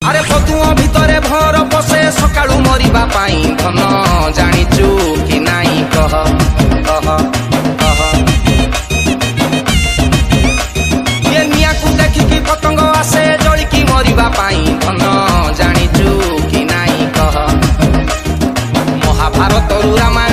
अरे पतुओ भितरे भर पसे सकाळू मरिबा पाई धन जानिचु कि नाई कह कह कह ये निया को देखिकी पतंग आसे जलिकी मरिबा पाई धन जानिचु कि नाई कह महाभारत रामायण